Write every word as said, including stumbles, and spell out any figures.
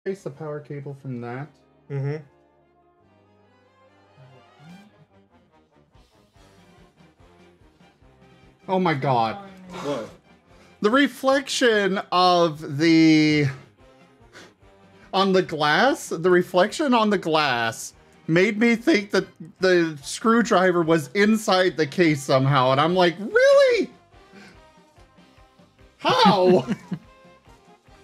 Trace the power cable from that. Mm-hmm. Oh my god. What? The reflection of the... on the glass, the reflection on the glass made me think that the screwdriver was inside the case somehow. And I'm like, really? How?